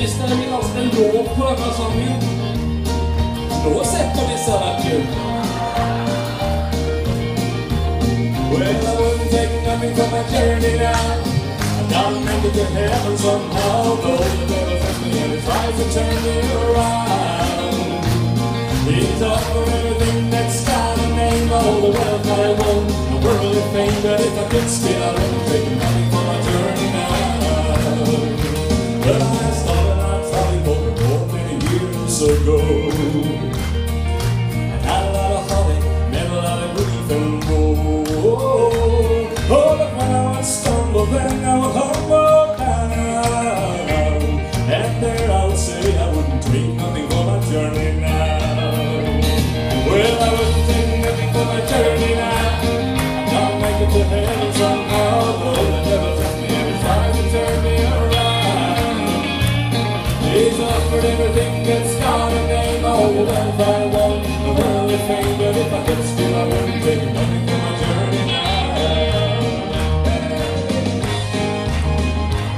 Husmästaren vill ha en lov på denna samling. Då sätter vi så här kul. Well, I wouldn't take nothing from my journey now. I'll make it to heaven somehow. Though the devil tempts me and he tries to turn me around. He's offered everything that's got a name. All the wealth I won, the worldly fame. But if I could still, I wouldn't take nothing from my journey now. But I started out traveling for many years ago. I had a lot of holly, met a lot of grief and woe. Oh, but when I would stumble, then I would humble down. And there I would say I wouldn't take nothing for my journey now. Well, I wouldn't take nothing for my journey now. I'll make it to heaven somehow. Though the devil tempts me and he tries to turn me around. He's offered everything that's got a name. All the wealth I want, the worldly fame. But if I could still